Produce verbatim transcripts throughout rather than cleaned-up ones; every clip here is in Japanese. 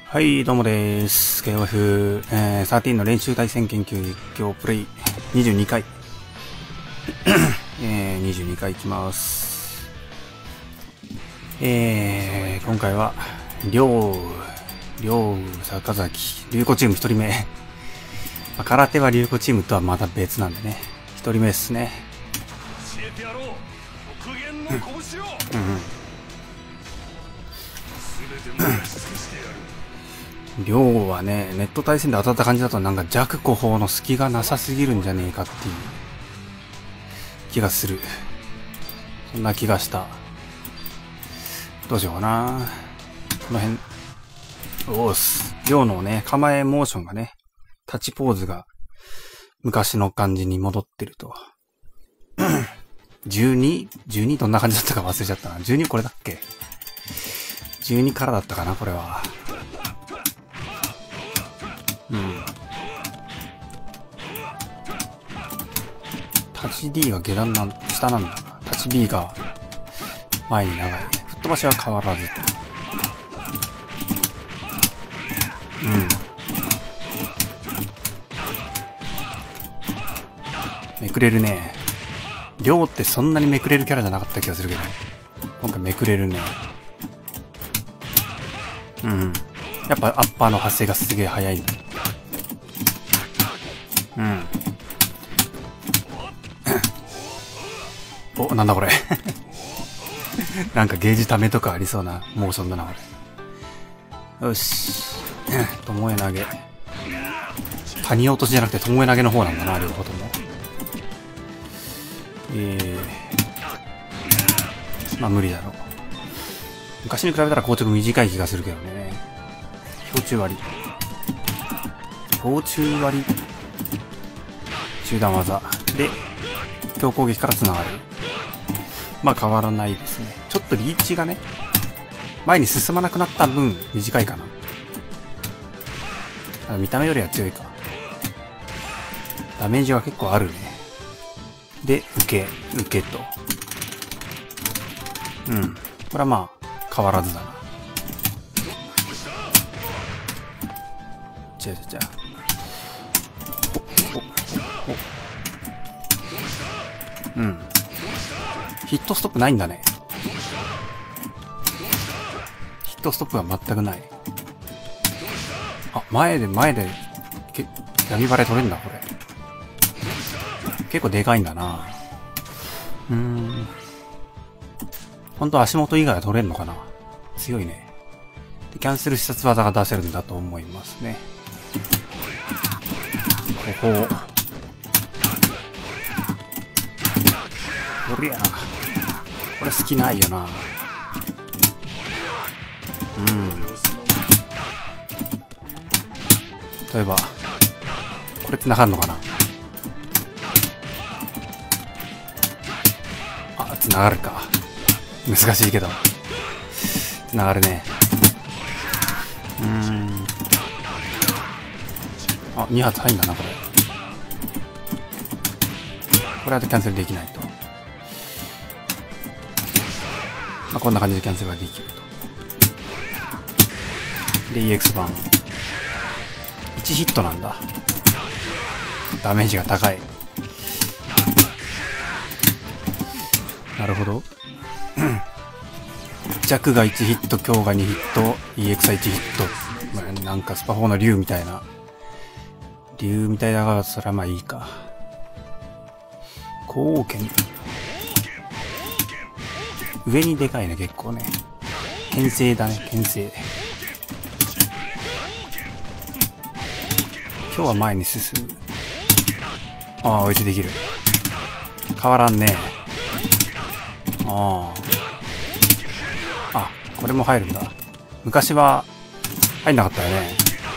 はい、どうもでーす。ケーオーエフ、えー、じゅうさんの練習対戦研究実況プレイにじゅうにかい。えー、にじゅうにかいいきます。えー、今回は、りょう、りょう、坂崎、龍子チームひとりめ。まあ、空手は龍子チームとはまた別なんでね。ひとりめですね。教えてやろう。極限の拳を。うんうん。りょうはね、ネット対戦で当たった感じだとなんか弱後方の隙がなさすぎるんじゃねえかっていう気がする。そんな気がした。どうしようかな。この辺。おーす。りょうのね、構えモーションがね、立ちポーズが昔の感じに戻ってると。じゅうに?じゅうに どんな感じだったか忘れちゃったな。じゅうにこれだっけ ?じゅうに からだったかなこれは。うん。立ち D が下段なん、下なんだな。立ち B が前に長い。吹っ飛ばしは変わらず。うん。めくれるね。りょうってそんなにめくれるキャラじゃなかった気がするけど。今回めくれるね。うん。やっぱアッパーの発生がすげえ早いんだ。うん。お、なんだこれ。なんかゲージためとかありそうなモーションだな、これ。よし。ともえ投げ。谷落としじゃなくてともえ投げの方なんだな、両方とも。えー。まあ無理だろう。昔に比べたら硬直短い気がするけどね。氷柱割り。氷柱割り。中段技。で、強攻撃から繋がる。まあ変わらないですね。ちょっとリーチがね、前に進まなくなった分短いかな。見た目よりは強いか。ダメージは結構あるね。で、受け、受けと。うん。これはまあ、変わらずだな。じゃあじゃあ。お、お、お。うん。ヒットストップないんだね。ヒットストップは全くない。あ、前で前で、け、闇バレ取れんだ、これ。結構でかいんだな。うーん。ほんと足元以外は取れんのかな。強いね。で、キャンセル視察技が出せるんだと思いますね。ここ。おりゃ。これ好きないよな。うん。例えば、これ繋がるのかな。あ、繋がるか。難しいけど。繋がるね。うーん。あ、に発入んだな、これ。これはキャンセルできないと。まあ、こんな感じでキャンセルができると。で、イーエックス 版。いちヒットなんだ。ダメージが高い。なるほど。弱がいちヒット、強がにヒット、イーエックス はいちヒット。まあ、なんかスパフォーの竜みたいな。竜みたいだが、それはまあいいか。光剣。上にでかいね、結構ね。牽制だね、牽制。今日は前に進む。ああ、追いついできる。変わらんね。ああ。あ、これも入るんだ。昔は入んなかったよね。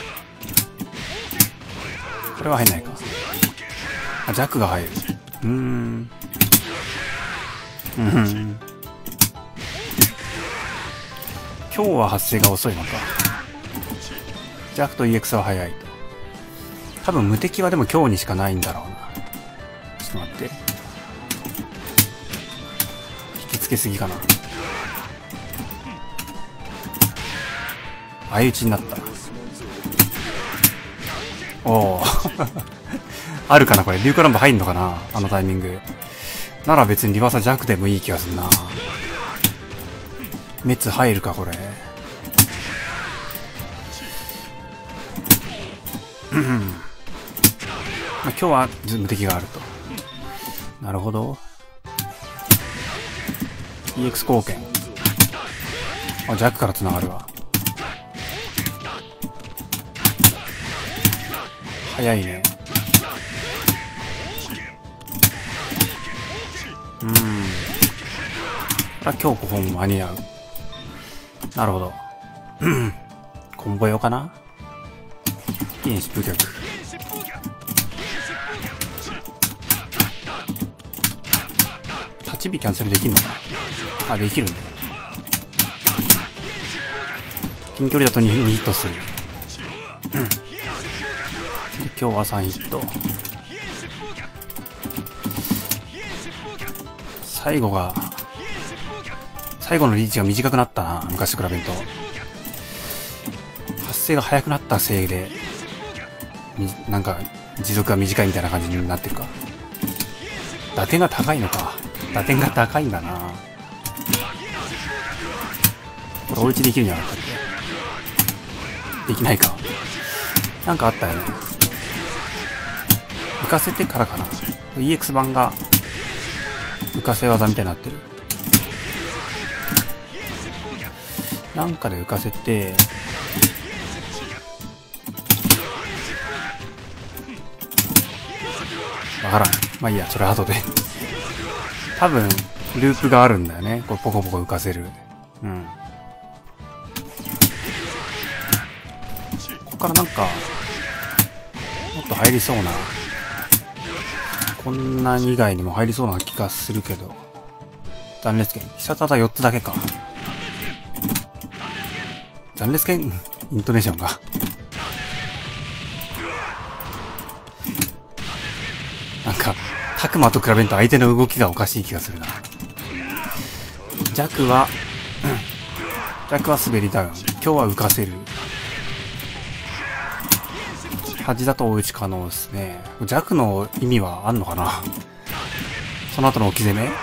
これは入んないか。あ、ジャックが入る。うーん。うん。今日は発生が遅いのか。ジャックと イーエックス は早いと。多分無敵はでも今日にしかないんだろうな。ちょっと待って。引きつけすぎかな。相打ちになった。 おおあるかなこれ。リュークランブ入んのかなあのタイミング。なら別にリバーサ弱でもいい気がするな。滅入るかこれ。うん。まあ、今日は無敵があると。なるほど。イーエックス 貢献。あ、弱から繋がるわ。早いね。うん。これは今日ごほん間に合う。なるほど。コンボ用かな。原子風脚。立ち火キャンセルできんのかなあ、できるんだ。近距離だと に, にヒットする。うん。今日はさんヒット。最後が、最後のリーチが短くなったな、昔と比べると。発生が早くなったせいで、なんか、持続が短いみたいな感じになってるか。打点が高いのか。打点が高いんだな。これおうちできるんじゃなかったっけ。できないか。なんかあったよね。浮かせてからかな。イーエックス 版が浮かせ技みたいになってる。なんかで浮かせて、わからん。まあいいや、それ後で。多分、ループがあるんだよね。こうポコポコ浮かせる。うん。ここからなんか、もっと入りそうな。こんな以外にも入りそうな気がするけど。残列剣。飛車ただよっつだけか。残列剣、イントネーションが。なんか、タクマと比べると相手の動きがおかしい気がするな。弱は、うん。弱は滑りダウン。今日は浮かせる。端だと追い打ち可能ですね。弱の意味はあんのかな。その後の置き攻め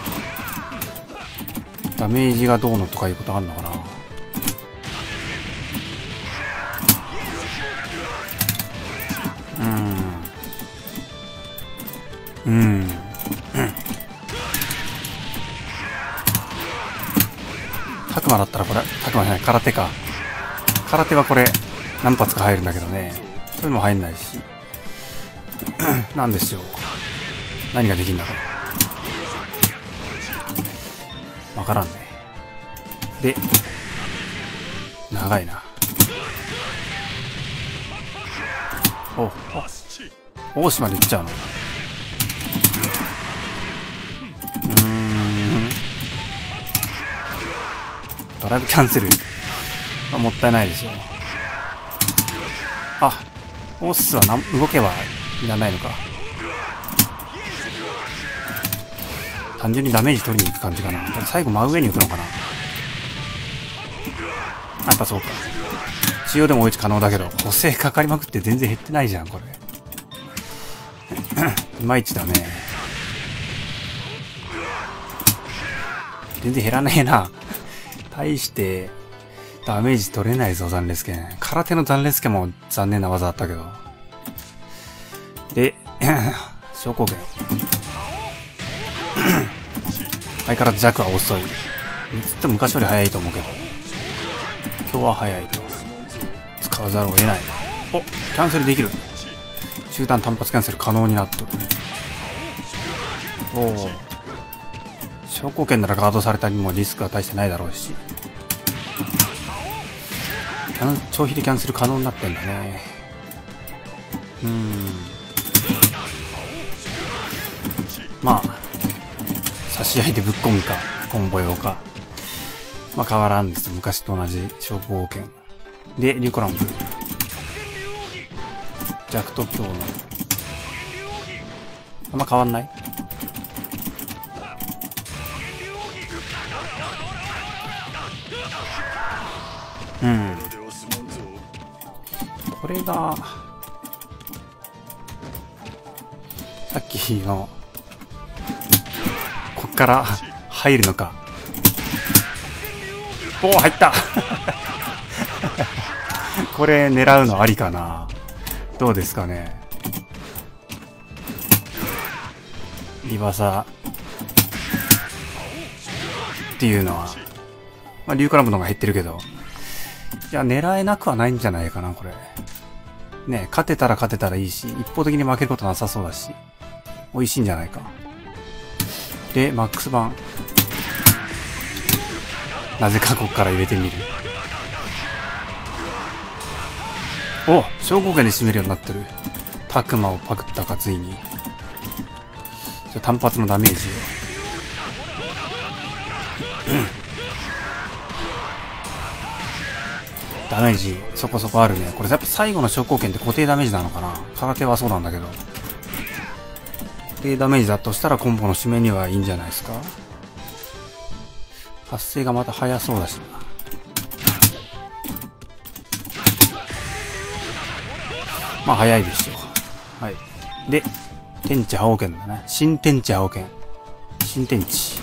ダメージがどうのとかいうことあんのかな。うーん。うん。うん。タクマだったらこれ、タクマじゃない、空手か。空手はこれ、何発か入るんだけどね。それも入んないし。なんでしょう。何ができんだろう。わからんね。で、長いな。お、お、大島で行っちゃうの。うーん。ドライブキャンセル。まあ、もったいないでしょう。あ、オースはな動けばいらないのか。単純にダメージ取りに行く感じかな。最後真上に行くのかな。あ、やっぱそうか。中央でも追い打ち可能だけど、補正かかりまくって全然減ってないじゃん、これ。いまいちだね。全然減らねえな。対して、ダメージ取れないぞ、残列剣。空手の残列剣も残念な技あったけど。で、昇降剣。相変わらず弱は遅い。ずっと昔より早いと思うけど。今日は早いと。使わざるを得ない。お、キャンセルできる。中断単発キャンセル可能になっとる。おお。昇降剣ならガードされたりもリスクは大してないだろうし。長飛でキャンセル可能になってんだね。うーん。まあ、差し合いでぶっ込むか、コンボ用か。まあ変わらんです。昔と同じ昇降剣。で、リュコランブ。弱と強の。あんま変わんない？うん。これが、 きのこっから入るのか。おお、入ったこれ狙うのありかな。どうですかね。リバサっていうのは、まあ、竜からぶのが減ってるけど、いや狙えなくはないんじゃないかなこれね。勝てたら勝てたらいいし、一方的に負けることなさそうだし、美味しいんじゃないか。でマックス版、なぜかここから入れてみる。お、昇降拳で締めるようになってる。タクマをパクったかついに。じゃあ単発のダメージを、うん、ダメージそこそこあるね。これやっぱ最後の昇降拳って固定ダメージなのかな。空手はそうなんだけど、固定ダメージだとしたらコンボの締めにはいいんじゃないですか。発生がまた早そうだしな。まあ早いでしょう。はい。で天地覇王拳だね。新天地覇王拳、新天地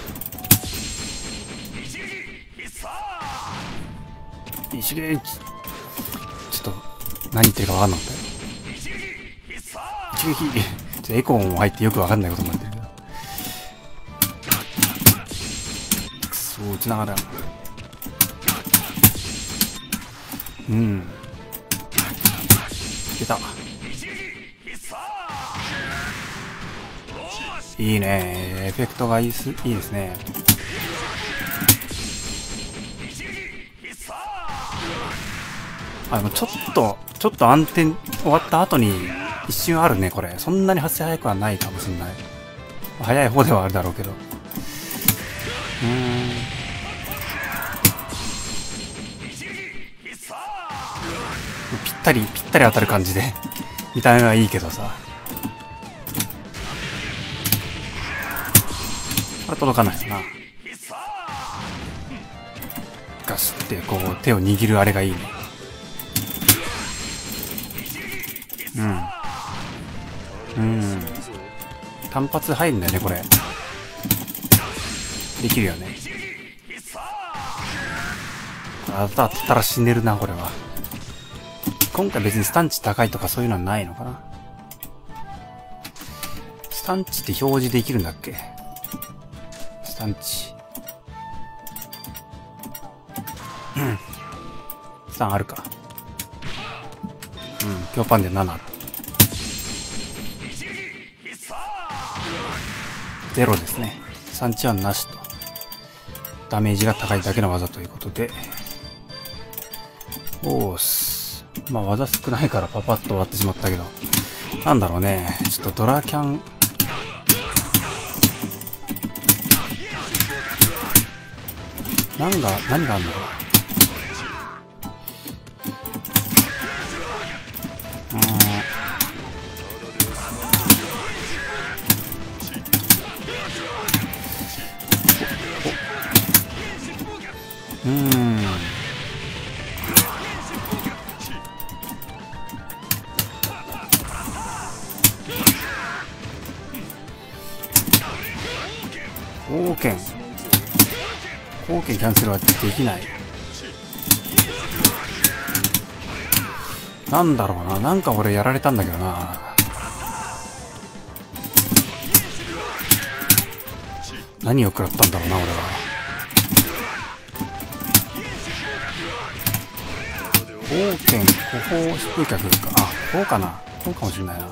一撃。ちょっと何言ってるか分かんなかったよ。一撃。ちょっとエコーも入ってよく分かんないことになってるけど、くそー、打ちながら、うん、出た。いいね、エフェクトがいいす、いいですね。あ、でもちょっとちょっと暗転終わった後に一瞬あるねこれ。そんなに発生早くはないかもしれない。早い方ではあるだろうけど、うーん、ぴったりぴったり当たる感じで見た目はいいけどさ、これ届かないよな。ガシってこう手を握るあれがいいね。うんうん単発入るんだよねこれ。できるよね。当たったら死ねるなこれは。今回別にスタンチ高いとかそういうのはないのかな。スタンチって表示できるんだっけ。スタンチ、うんスタンあるか。うん強パンでなな、ゼロですね。スタンチはなしと。ダメージが高いだけの技ということで、おーす。まあ技少ないからパパッと終わってしまったけど、なんだろうね、ちょっとドラキャンなんが何があんのかな。うーん貢献貢献キャンセルはできない。なんだろうな、なんか俺やられたんだけどな。何を食らったんだろうな俺は。貢献古法疾風脚か。あ、こうかな、こうかもしれないな。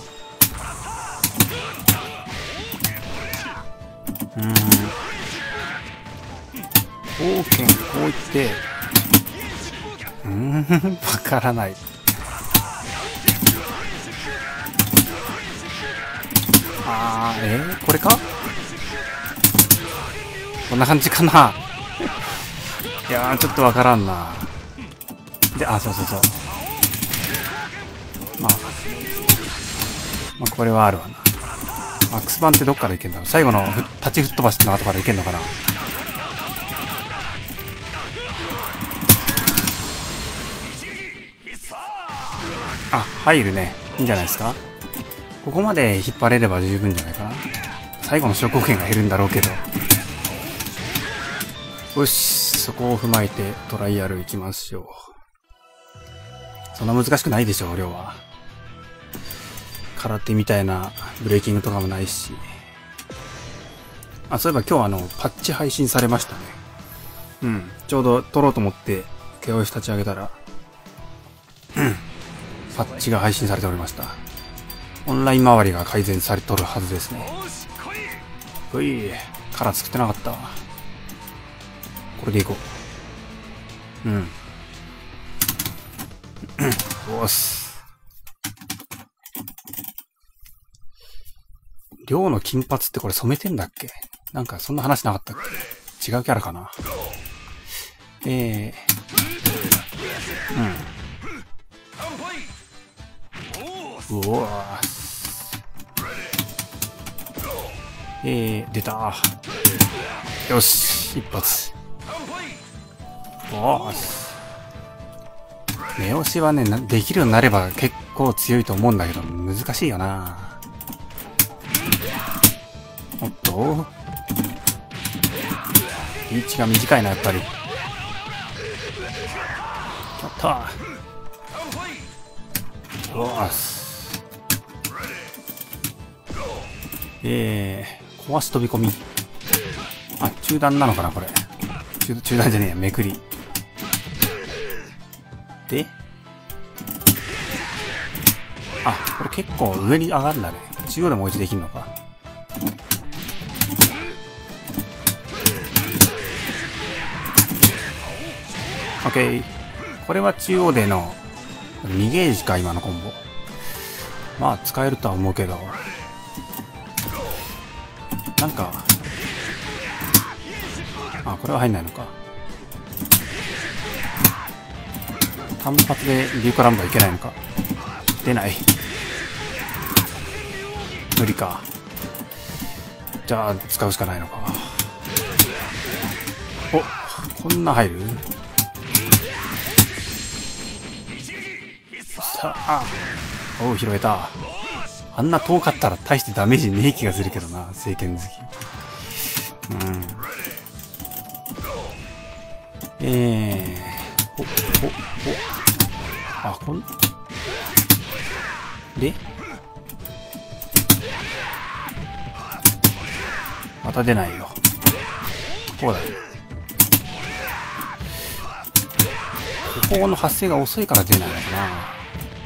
うーん貢献こういって、うーんわからない。あーえー、これか、こんな感じかな。いやーちょっとわからんな。で、あ、そうそうそう、まあまあこれはあるわな。マックス版ってどっからいけんだろう。最後の立ち吹っ飛ばしの後からいけんのかな。あ、入るね。いいんじゃないですか。 ここまで引っ張れれば十分じゃないかな。最後の昇降圏が減るんだろうけど。よし、そこを踏まえてトライアル行きましょう。そんな難しくないでしょう、量は。空手みたいなブレーキングとかもないし。あ、そういえば今日あの、パッチ配信されましたね。うん。ちょうど撮ろうと思って、ケーオーエス 立ち上げたら、うん。パッチが配信されておりました。オンライン周りが改善されとるはずですね。ほい、カラー作ってなかったわ。これでいこう。うん。よし。寮の金髪ってこれ染めてんだっけ？なんかそんな話なかったっけ？違うキャラかな。えー。うん。うわー。えー、出た。よし、一発。おーし。目押しはね、できるようになれば結構強いと思うんだけど、難しいよな。おっと。リーチが短いな、やっぱり。やったー。おーし。えー、壊し飛び込み。あ、中段なのかな、これ。中、中段じゃねえや、めくり。で、あ、これ結構上に上がるんだね。中央でもう一度できるのか。オッケー。これは中央でのにゲージか、今のコンボ。まあ、使えるとは思うけど。なんか、あ、これは入んないのか。単発でリューカランバーいけないのか。出ない。無理か。じゃあ、使うしかないのか。お、こんな入る？さあ、おう、拾えた。あんな遠かったら大してダメージねえ気がするけどな、聖剣好き。うん。えー。お、お、お。あ、こん。でまた出ないよ。こうだよ。ここの発生が遅いから出ないのかな。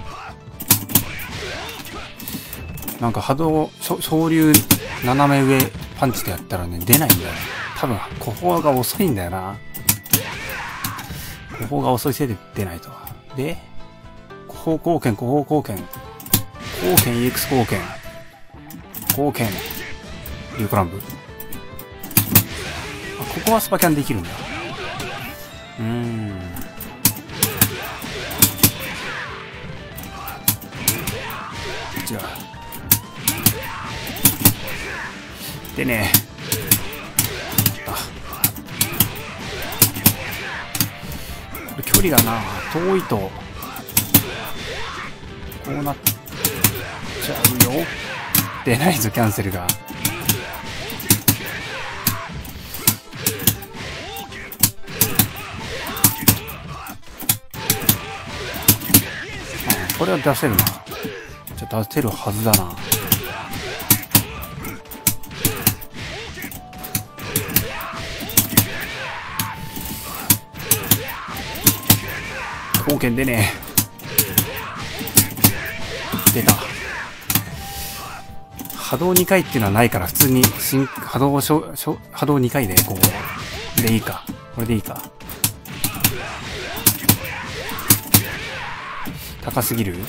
なんか波動、昇竜斜め上パンチでやったらね、出ないんだよ。多分、後方が遅いんだよな。後方が遅いせいで出ないと。で、後方貢献、後方貢献。貢献 イーエックス 貢献。貢献。リュークランブ。あ、ここはスパキャンできるんだ。うーん。違う。でね。あ。これ距離がな、遠いと、こうなっちゃうよ。出ないぞ、キャンセルが。これは出せるな。じゃあ出せるはずだな。貢献でね。出た。波動にかいっていうのはないから普通に新波動しょしょ波動にかいでこうでいいか。これでいいか。高すぎる？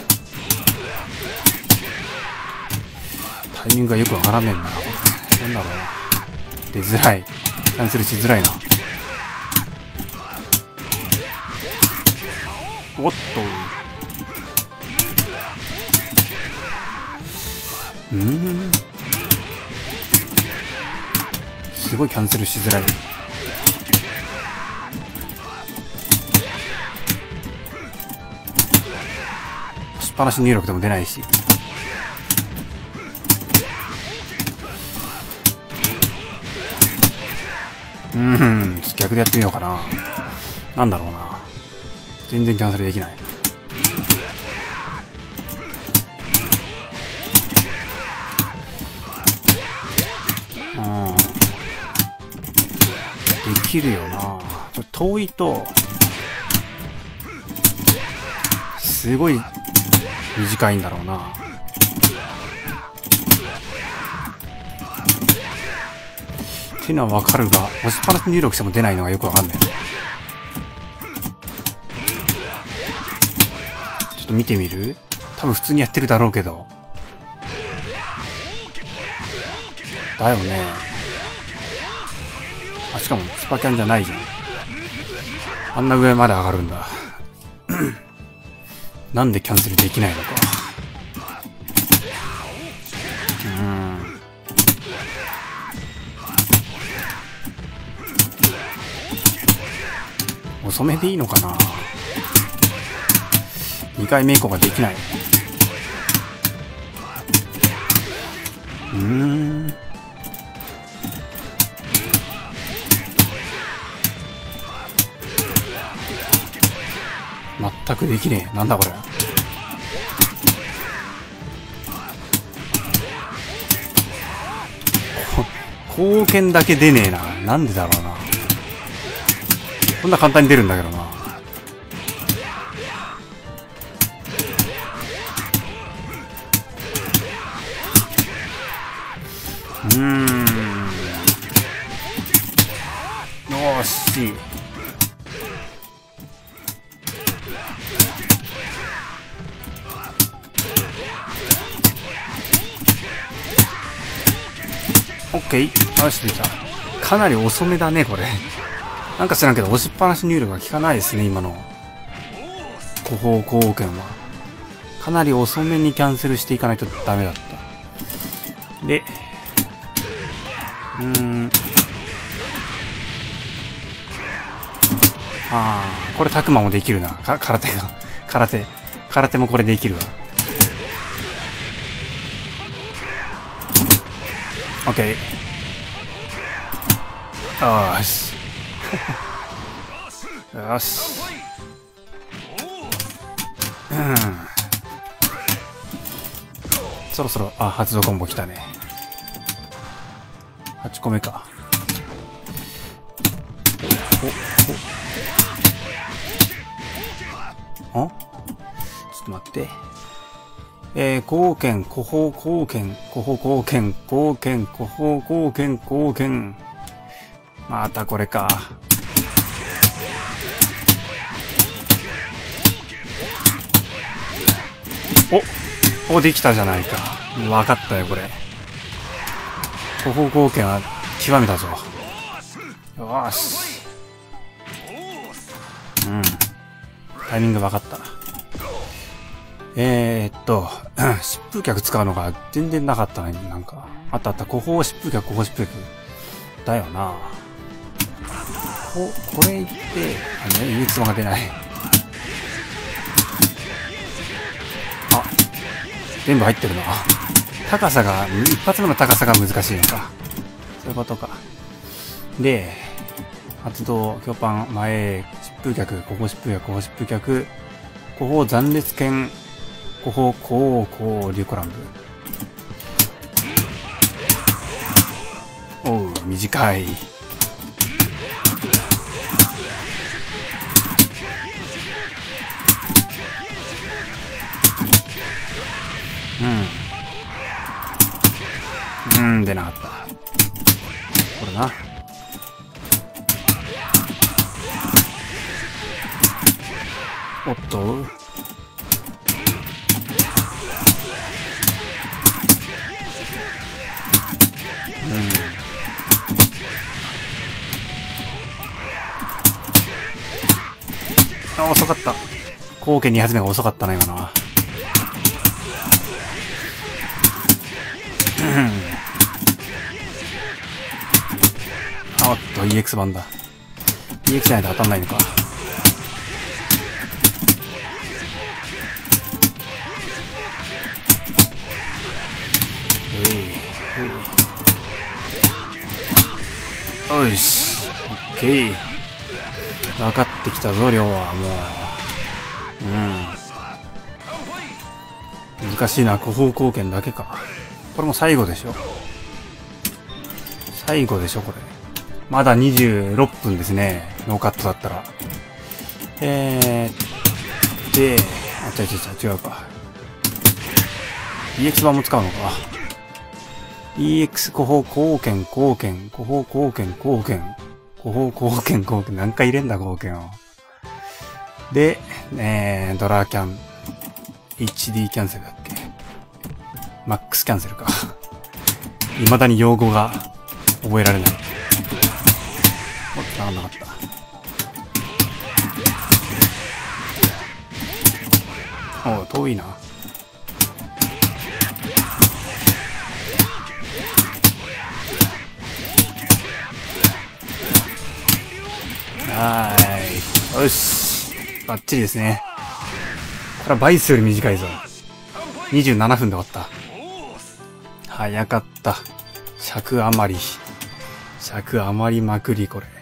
タイミングがよくわからんねんな。なんだろうな。出づらい。キャンセルしづらいな。おっと。うーん。すごいキャンセルしづらい。しっぱなし入力でも出ないし。 うーん、ちょっと逆でやってみようかな。なんだろうな。全然キャンセルできない。うん。できるよな。ちょっと遠いと、すごい短いんだろうな。っていうのはわかるが、押しっぱなし入力しても出ないのがよくわかんない。ちょっと見てみる？多分普通にやってるだろうけど。だよね。あ、しかもスパキャンじゃないじゃん。あんな上まで上がるんだ。なんでキャンセルできないのか。うーん。遅めでいいのかな。にかいめ以降ができない。うーん。全くできねえ。なんだこれ。貢献だけ出ねえな。なんでだろうな。こんな簡単に出るんだけどな。うーん。よーし。オッケー。よし、できた。かなり遅めだね、これ。なんか知らんけど、押しっぱなし入力が効かないですね、今の。後方貢献は。かなり遅めにキャンセルしていかないとダメだった。で、うーん。ああ、これタクマもできるな。か、空手が。空手。空手もこれできるわ。オッケー。よし。よし。うん。そろそろ、あ、発動コンボ来たね。はちこめか。お、お。ん？ちょっと待って。えー、貢献、後方貢献、後方貢献、貢献、後方貢献、貢献。またこれか。お、お、できたじゃないか。わかったよ、これ。後方貢献は極めたぞ。よーし。うん。タイミングわかった。えー、っと、疾風脚使うのが全然なかったね、なんか。あったあった、後方疾風脚、後方疾風脚。だよな。こ、これ言って、あのね、憂鬱が出ない。あ、全部入ってるな。高さが、一発目の高さが難しいのか。そういうことか。で、発動、強パン、前、疾風脚、後方疾風脚、後方疾風脚、後方残裂剣、後方、こう、こう、リュコランブ。おう、短い。うん。うん、出なかった。これな。おっと。あ、遅かった。後継に発目が遅かったな、今のは。うん。あっと、イーエックス 版だ。イーエックス じゃないと当たんないのか。えい、えい。よし。 ケー。分かってきたぞ、量はもう。うん。難しいな、後方貢献だけか。これも最後でしょ。最後でしょ、これ。まだにじゅうろっぷんですね。ノーカットだったら。えー、で、あ、違う違う違う、違うか。イーエックス 版も使うのか。イーエックス 後方貢献、貢献、後方貢献、貢献、後方貢献、貢献、何回入れんだ、貢献を。で、えー、ドラーキャン、エイチディー キャンセルだっけ。マックスキャンセルか。未だに用語が覚えられない。おっと、ならなかった。おう、遠いな。はーい。よし。バッチリですね。これは倍数より短いぞ。にじゅうななふんで終わった。早かった。尺余り。尺余りまくり、これ。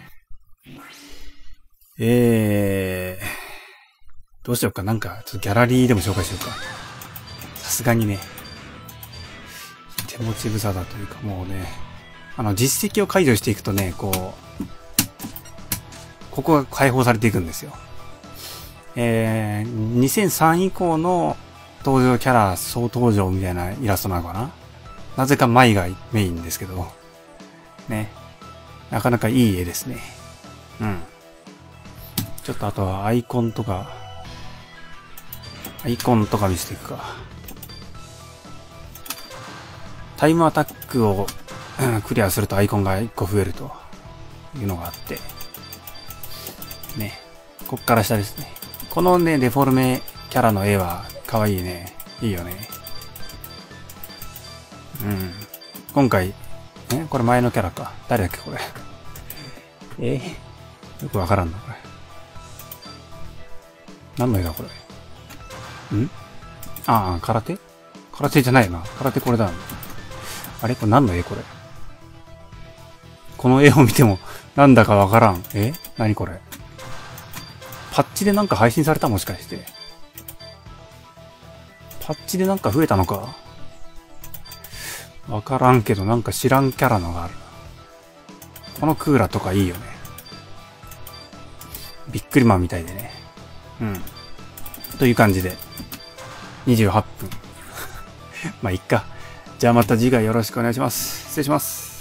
えー。どうしようか。なんか、ちょっとギャラリーでも紹介しようか。さすがにね。手持ち無沙汰というか、もうね。あの、実績を解除していくとね、こう、ここが解放されていくんですよ。えー、にせんさん以降の登場キャラ総登場みたいなイラストなのかな。なぜか舞がメインですけど。ね。なかなかいい絵ですね。うん。ちょっとあとはアイコンとか、アイコンとか見せていくか。タイムアタックを、うん、クリアするとアイコンがいっこ増えるというのがあって。ね。こっから下ですね。このね、デフォルメキャラの絵は可愛いね。いいよね。うん。今回、えこれ前のキャラか。誰だっけこれ。えよくわからんな、これ。何の絵だこれ。んああ、空手空手じゃないな。空手これだ。あれこれ何の絵これ。この絵を見てもなんだかわからん。え何これ。パッチでなんか配信されたもしかして。パッチでなんか増えたのかわからんけどなんか知らんキャラのがある。このクーラとかいいよね。ビックリマンみたいでね。うん。という感じで。にじゅうはっぷん。まあ、いっか。じゃあまた次回よろしくお願いします。失礼します。